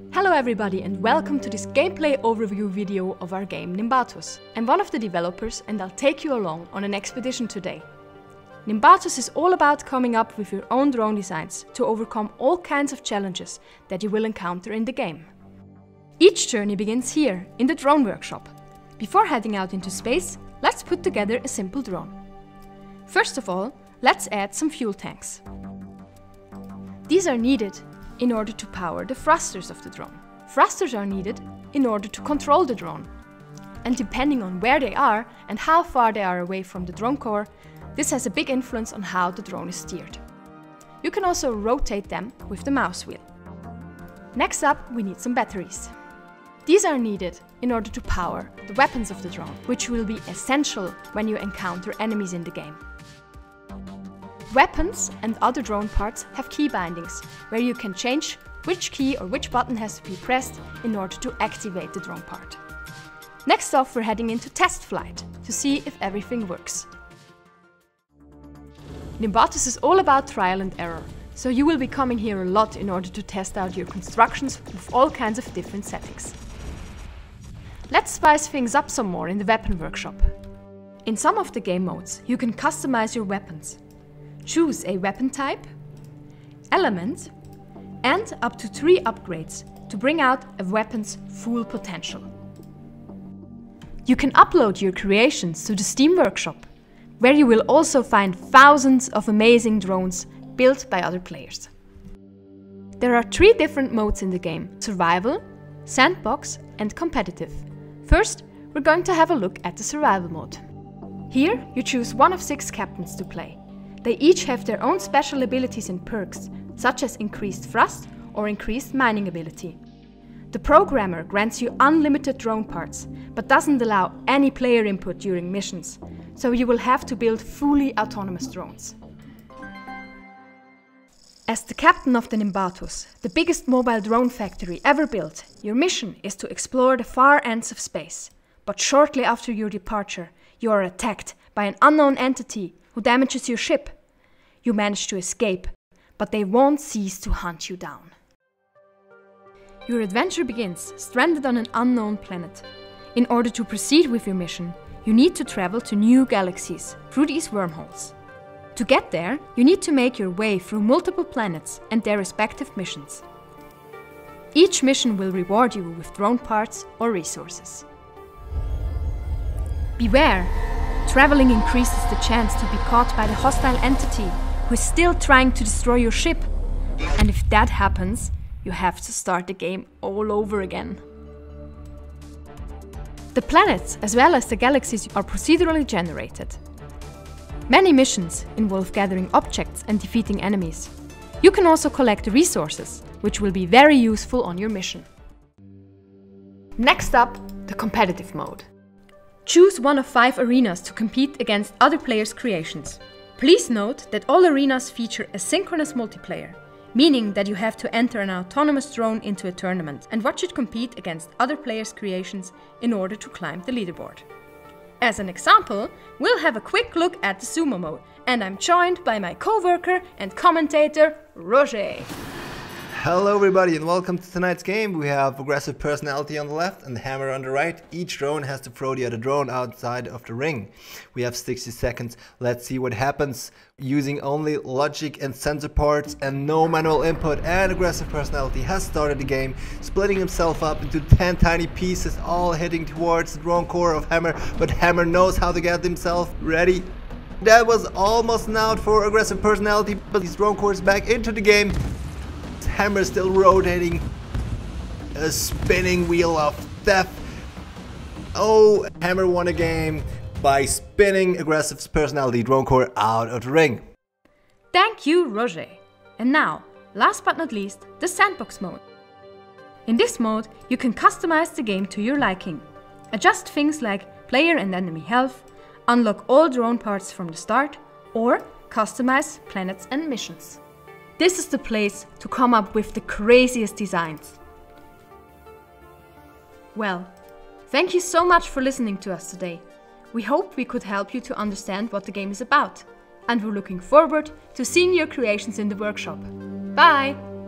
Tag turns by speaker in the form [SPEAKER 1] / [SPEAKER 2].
[SPEAKER 1] Hello everybody and welcome to this gameplay overview video of our game Nimbatus. I'm one of the developers and I'll take you along on an expedition today. Nimbatus is all about coming up with your own drone designs to overcome all kinds of challenges that you will encounter in the game. Each journey begins here, in the drone workshop. Before heading out into space, let's put together a simple drone. First of all, let's add some fuel tanks. These are needed in order to power the thrusters of the drone. Thrusters are needed in order to control the drone. And depending on where they are and how far they are away from the drone core, this has a big influence on how the drone is steered. You can also rotate them with the mouse wheel. Next up, we need some batteries. These are needed in order to power the weapons of the drone, which will be essential when you encounter enemies in the game. Weapons and other drone parts have key bindings, where you can change which key or which button has to be pressed in order to activate the drone part. Next off, we're heading into test flight to see if everything works. Nimbatus is all about trial and error, so you will be coming here a lot in order to test out your constructions with all kinds of different settings. Let's spice things up some more in the weapon workshop. In some of the game modes, you can customize your weapons. Choose a weapon type, element, and up to 3 upgrades to bring out a weapon's full potential. You can upload your creations to the Steam Workshop, where you will also find thousands of amazing drones built by other players. There are 3 different modes in the game: Survival, Sandbox, and Competitive. First, we're going to have a look at the Survival mode. Here, you choose one of 6 captains to play. They each have their own special abilities and perks, such as increased thrust or increased mining ability. The programmer grants you unlimited drone parts, but doesn't allow any player input during missions, so you will have to build fully autonomous drones. As the captain of the Nimbatus, the biggest mobile drone factory ever built, your mission is to explore the far ends of space. But shortly after your departure, you are attacked by an unknown entity who damages your ship. You manage to escape, but they won't cease to hunt you down. Your adventure begins stranded on an unknown planet. In order to proceed with your mission, you need to travel to new galaxies through these wormholes. To get there, you need to make your way through multiple planets and their respective missions. Each mission will reward you with drone parts or resources. Beware! Traveling increases the chance to be caught by the hostile entity who is still trying to destroy your ship. And if that happens, you have to start the game all over again. The planets as well as the galaxies are procedurally generated. Many missions involve gathering objects and defeating enemies. You can also collect resources, which will be very useful on your mission. Next up, the competitive mode. Choose one of 5 arenas to compete against other players' creations. Please note that all arenas feature a synchronous multiplayer, meaning that you have to enter an autonomous drone into a tournament and watch it compete against other players' creations in order to climb the leaderboard. As an example, we'll have a quick look at the sumo mode, and I'm joined by my co-worker and commentator, Roger.
[SPEAKER 2] Hello everybody and welcome to tonight's game. We have Aggressive Personality on the left and Hammer on the right. Each drone has to throw the other drone outside of the ring. We have 60 seconds. Let's see what happens. Using only logic and sensor parts and no manual input, and Aggressive Personality has started the game, splitting himself up into 10 tiny pieces, all heading towards the drone core of Hammer, but Hammer knows how to get himself ready. That was almost an out for Aggressive Personality, but his drone core is back into the game. Hammer still rotating, a spinning wheel of death. Oh, Hammer won a game by spinning Aggressive Personality drone core out of the ring.
[SPEAKER 1] Thank you, Roger. And now, last but not least, the Sandbox mode. In this mode, you can customize the game to your liking. Adjust things like player and enemy health, unlock all drone parts from the start, or customize planets and missions. This is the place to come up with the craziest designs. Well, thank you so much for listening to us today. We hope we could help you to understand what the game is about, and we're looking forward to seeing your creations in the workshop. Bye!